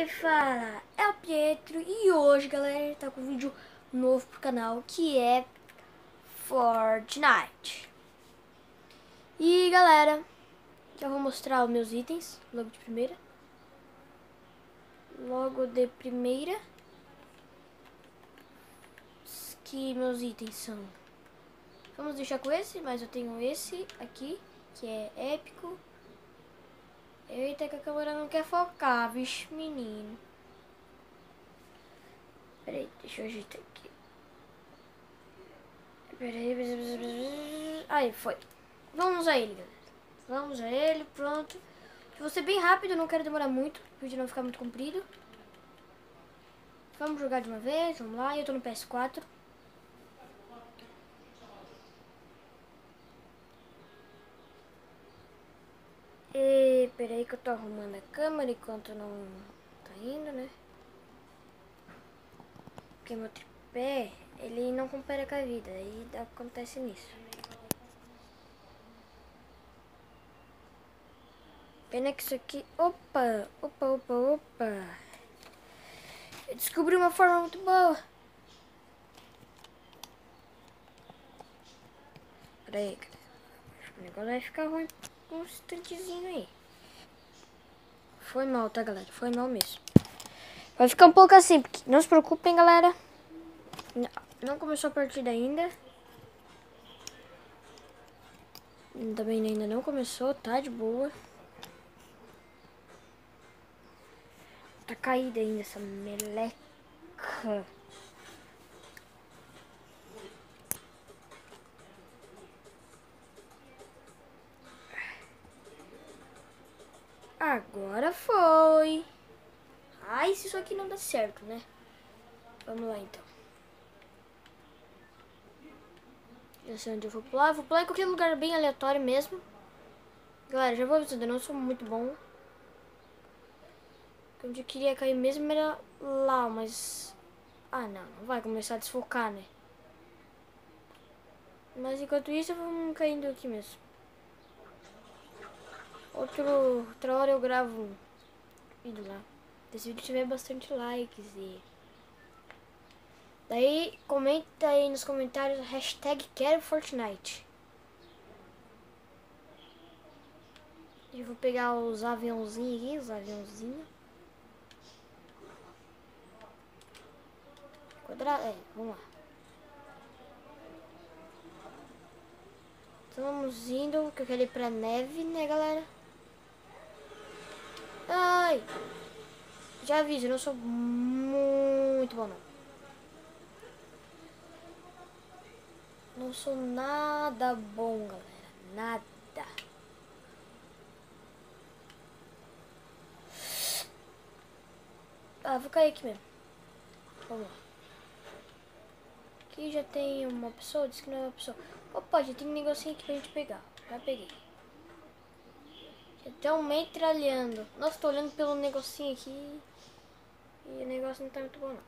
quem fala é o Pietro e hoje, galera, tá com um vídeo novo pro canal que é Fortnite. E galera, já vou mostrar os meus itens logo de primeira. Que meus itens são. Vamos deixar com esse, mas eu tenho esse aqui, que é épico. Eita, que a câmera não quer focar, vixe, menino. Peraí, deixa eu ajeitar aqui. Peraí. Aí, foi. Vamos a ele, galera. Vamos a ele, pronto. Eu vou ser bem rápido, não quero demorar muito, para o vídeo não ficar muito comprido. Vamos jogar de uma vez, vamos lá. Eu tô no PS4. E peraí que eu tô arrumando a câmera enquanto não tá indo, né? Porque meu tripé, ele não coopera com a vida, aí acontece nisso. Pena que isso aqui... Opa! Eu descobri uma forma muito boa. Peraí, o negócio vai ficar ruim um instantezinho aí. Foi mal, tá, galera? Foi mal mesmo. Vai ficar um pouco assim, porque não se preocupem, galera. Não começou a partida ainda. Também ainda não começou, tá de boa. Tá caída ainda essa meleca. Agora foi. Ai, se isso aqui não dá certo, né? Vamos lá, então. Eu sei onde eu vou pular. Eu vou pular em qualquer lugar bem aleatório mesmo. Galera, já vou avisando, eu não sou muito bom. Onde eu queria cair mesmo era lá, mas... Ah, não vai começar a desfocar, né? Mas enquanto isso, vamos caindo aqui mesmo. Outra hora eu gravo um vídeo lá. Se esse vídeo tiver bastante likes e... Daí, comenta aí nos comentários hashtag quero Fortnite. Eu vou pegar os aviãozinhos aqui, os aviãozinhos. Quadrado, vamos lá. Estamos indo, que eu quero ir pra neve, né, galera? Ai! Já aviso, eu não sou muito bom, não. Não sou nada bom, galera. Nada. Ah, vou cair aqui mesmo. Vamos lá. Aqui já tem uma pessoa, disse que não é uma pessoa. Opa, já tem um negocinho aqui pra gente pegar. Já peguei. Já tem um metralhando. Nossa, tô olhando pelo negocinho aqui. E o negócio não tá muito bom, não.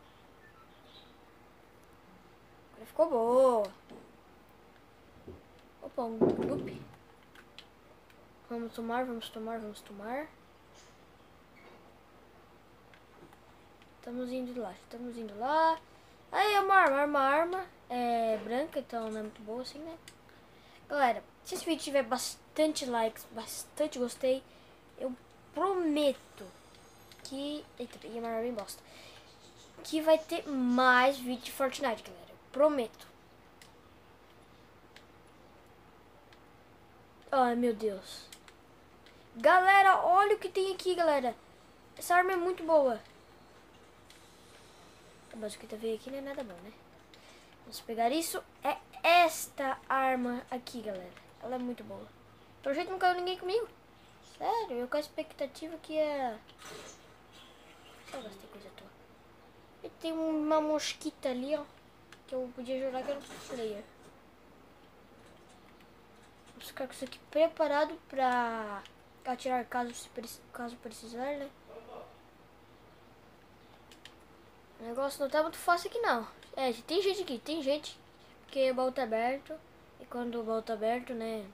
Agora ficou boa. Opa, um loop. Vamos tomar. Estamos indo lá. Aí, uma arma é branca, então não é muito boa assim, né? Galera, se esse vídeo tiver bastante likes, bastante gostei, eu prometo que... Eita, peguei uma arma bem bosta. Que vai ter mais vídeo de Fortnite, galera. Eu prometo. Ai, meu Deus. Galera, olha o que tem aqui, galera. Essa arma é muito boa. Mas o que tá veio aqui não é nada bom, né? Vamos pegar isso. É esta arma aqui, galera. Ela é muito boa. Pelo jeito não caiu ninguém comigo. Sério, eu com a expectativa que ia... Eu gastei coisa à toa. E tem uma mosquita ali, ó. Que eu podia jurar que era um player. Vamos ficar com isso aqui preparado pra atirar caso precisar, né? O negócio não tá muito fácil aqui, não. Tem gente aqui, porque o baú tá aberto. E quando o baú tá aberto, né?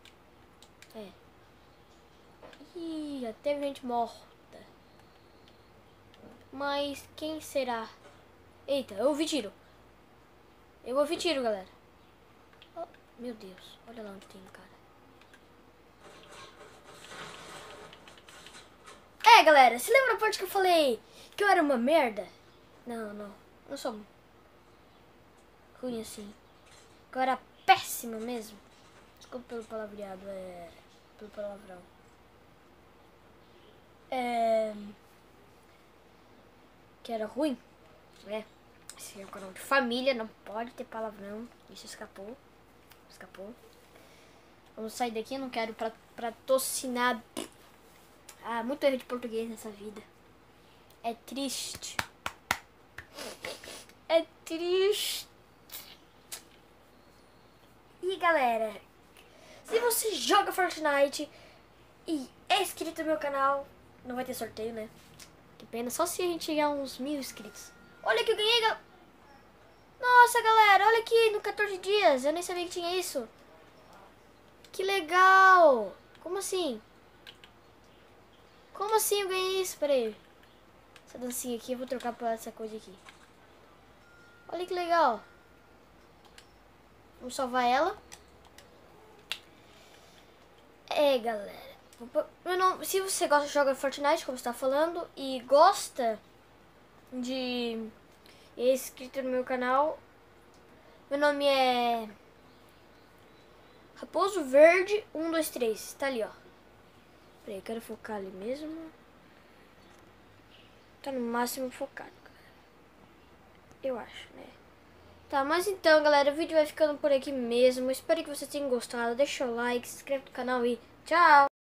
Ih, já teve gente morta. Mas quem será? Eita, eu ouvi tiro. Eu ouvi tiro, galera. Oh, meu Deus, olha lá onde tem, cara. É, galera, se lembra a parte que eu falei que eu era uma merda? Não sou ruim assim. Que eu era péssima mesmo. Desculpa pelo palavreado, pelo palavrão. Que era ruim, né? Esse é um canal de família, não pode ter palavrão. Isso escapou. Vamos sair daqui, eu não quero patrocinar. Ah, muito erro de português nessa vida. É triste. É triste. E galera, se você joga Fortnite e é inscrito no meu canal, não vai ter sorteio, né? Que pena, só se a gente chegar uns 1000 inscritos. Olha que eu ganhei, Nossa, galera, olha aqui, no 14 dias. Eu nem sabia que tinha isso. Que legal. Como assim? Como assim eu ganhei isso? Pera aí. Essa dancinha aqui, eu vou trocar pra essa coisa aqui. Olha que legal. Vamos salvar ela. Galera. Se você gosta de jogar Fortnite, como você tá falando, e gosta de... é inscrito no meu canal, meu nome é Raposo Verde 123. Tá ali, ó. Peraí, eu quero focar ali mesmo. Tá no máximo focado, galera. Eu acho, né? Tá, mas então, galera, o vídeo vai ficando por aqui mesmo. Espero que vocês tenham gostado. Deixa o like, se inscreve no canal e tchau!